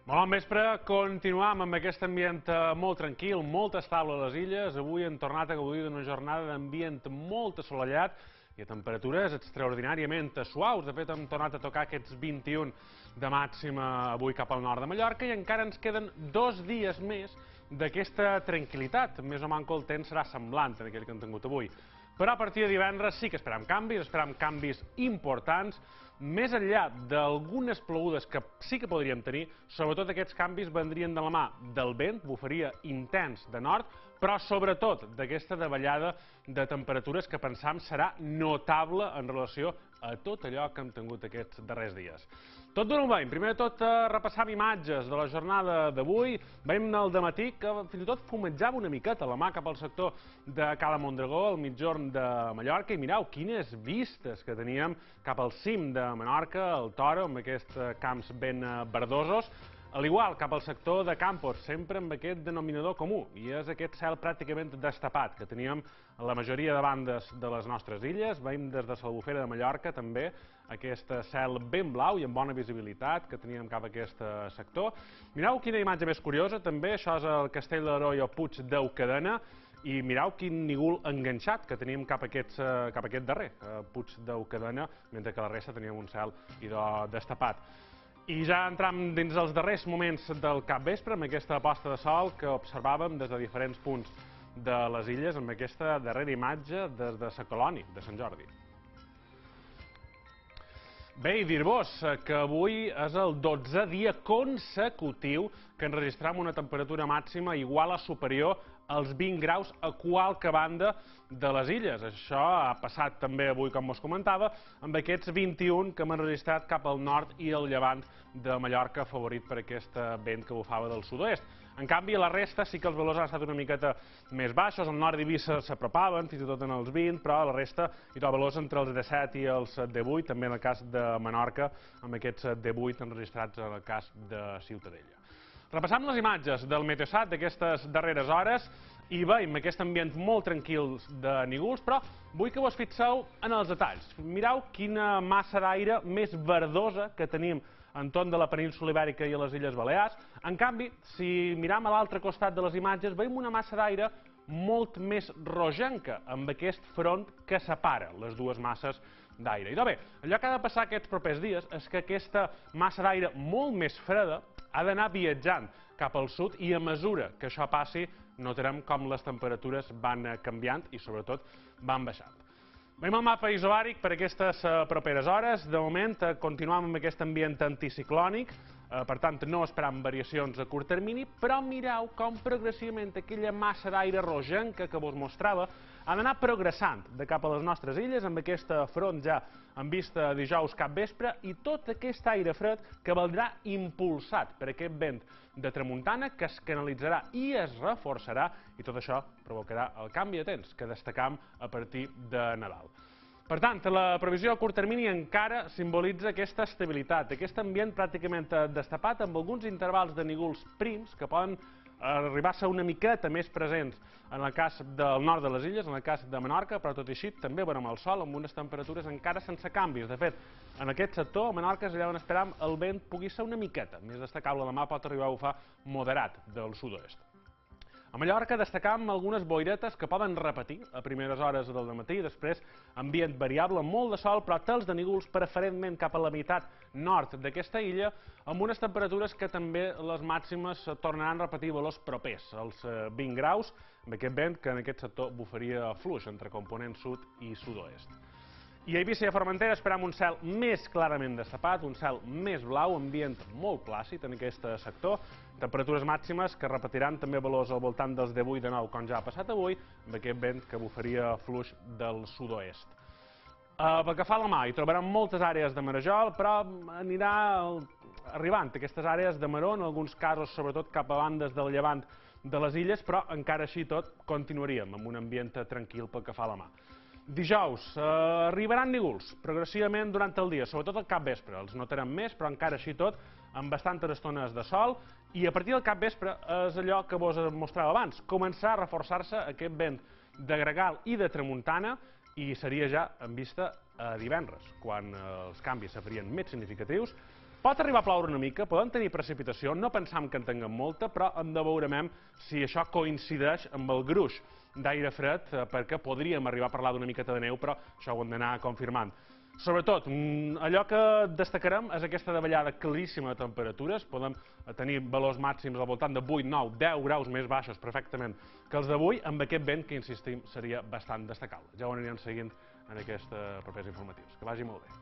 Molt bon vespre, continuam amb aquest ambient molt tranquil, molt estable a les illes. Avui hem tornat a gaudir d'una jornada d'ambient molt assolellat i a temperatures extraordinàriament suaus. De fet, hem tornat a tocar aquests 21 de màxima avui cap al nord de Mallorca i encara ens queden 2 dies més d'aquesta tranquil·litat. Més o manco el temps serà semblant en aquell que hem tingut avui. Però a partir de divendres sí que esperam canvis importants, més enllà d'algunes plogudes que sí que podríem tenir. Sobretot aquests canvis vendrien de la mà del vent, bufaria intens de nord, però sobretot d'aquesta davallada de temperatures que pensam serà notable en relació a tot allò que hem tingut aquests darrers dies. Tot d'on ho veiem? Primer de tot repassam imatges de la jornada d'avui. Veiem al dematí que fins i tot fumejava una miqueta la mà cap al sector de Cala Mondragó, al mitjorn de Mallorca, i mireu quines vistes que teníem cap al cim de Menorca, al Toro, amb aquests camps ben verdosos. Al igual, cap al sector de Campos, sempre amb aquest denominador comú, i és aquest cel pràcticament destapat que teníem a la majoria de bandes de les nostres illes. Veiem des de l'Albufera de Mallorca també aquest cel ben blau i amb bona visibilitat que teníem cap a aquest sector. Mireu quina imatge més curiosa també, això és el Castell de l'Heroi o Puig d'Eucadena, i mireu quin nígol enganxat que teníem cap a aquest darrer, Puig d'Eucadena, mentre que la resta teníem un cel destapat. I ja entram dins els darrers moments del capvespre, amb aquesta posta de sol que observàvem des de diferents punts de les illes, amb aquesta darrera imatge des de la colònia de Sant Jordi. Bé, i dir-vos que avui és el 12è dia consecutiu que enregistram una temperatura màxima igual o superior als 20 graus a qualque banda de les illes. Això ha passat també avui, com us comentava, amb aquests 21 que hem enregistrat cap al nord i al llevant de Mallorca, favorit per aquest vent que bufava del sud-oest. En canvi, a la resta sí que els valors han estat una miqueta més baixos. Al nord d'Eivissa s'apropaven, fins i tot en els 20, però a la resta hi troba valors entre els 17 i els 18, també en el cas de Menorca, amb aquests 18 enregistrats en el cas de Ciutadella. Repassam les imatges del Meteosat d'aquestes darreres hores i veiem aquest ambient molt tranquil de nígols, però vull que vos fixeu en els detalls. Mireu quina massa d'aire més verdosa que tenim entorn de la península Ibèrica i a les Illes Balears. En canvi, si miram a l'altre costat de les imatges, veiem una massa d'aire molt més rogenca, amb aquest front que separa les dues masses d'aire. I bé, allò que ha de passar aquests propers dies és que aquesta massa d'aire molt més freda ha d'anar viatjant cap al sud i a mesura que això passi notarem com les temperatures van canviant i sobretot van baixant. Veiem el mapa isobàric per aquestes properes hores. De moment continuem amb aquest ambient anticiclònic, per tant no esperam variacions a curt termini, però mireu com progressivament aquella massa d'aire rogenca que vos mostrava ha d'anar progressant de cap a les nostres illes amb aquest front ja en vista dijous capvespre i tot aquest aire fred que valdrà impulsat per aquest vent de tramuntana que es canalitzarà i es reforçarà i tot això provocarà el canvi de temps que destacam a partir de Nadal. Per tant, la previsió a curt termini encara simbolitza aquesta estabilitat, aquest ambient pràcticament destapat amb alguns intervals de nígols prims que poden arribar a ser una miqueta més presents en el cas del nord de les illes, en el cas de Menorca, però tot i així també veurem el sol amb unes temperatures encara sense canvis. De fet, en aquest sector, a Menorca, és allà on esperam el vent pugui ser una miqueta més destacable. Demà pot arribar a bufar moderat del sud-oest. A Mallorca destacam algunes boiretes que poden repetir a primeres hores del dematí, després ambient variable, molt de sol, però tels de nígols preferentment cap a la meitat nord d'aquesta illa, amb unes temperatures que també les màximes tornaran a repetir valors propers, els 20 graus, amb aquest vent que en aquest sector bufaria fluix entre component sud i sud-oest. I a Eivissa i a Formentera esperam un cel més clarament destapat, un cel més blau, ambient molt plàcid en aquest sector, temperatures màximes que repetiran també valors al voltant dels 18-19, com ja ha passat avui, amb aquest vent que bufaria fluix del sud-oest. Pel que fa a la mà, hi trobarem moltes àrees de marejol, però anirà arribant aquestes àrees de maró, en alguns casos sobretot cap a bandes del llevant de les illes, però encara així tot continuaríem amb un ambient tranquil pel que fa a la mà. Dijous, arribaran nígols progressivament durant el dia, sobretot al capvespre. Els notarem més, però encara així tot, amb bastantes estones de sol, i a partir del capvespre és allò que vos mostrava abans, començar a reforçar-se aquest vent de gregal i de tramuntana, i seria ja en vista a divendres, quan els canvis se farien més significatius, Pot arribar a ploure una mica, poden tenir precipitació, no pensam que en tinguem molta, però hem de veure si això coincideix amb el gruix d'aire fred, perquè podríem arribar a parlar d'una miqueta de neu, però això ho hem d'anar confirmant. Sobretot, allò que destacarem és aquesta davallada claríssima de temperatures. Podem tenir valors màxims al voltant de 8, 9, 10 graus més baixos perfectament que els d'avui, amb aquest vent que, insistim, seria bastant destacable. Ja ho anirem seguint en aquests propers informatius. Que vagi molt bé.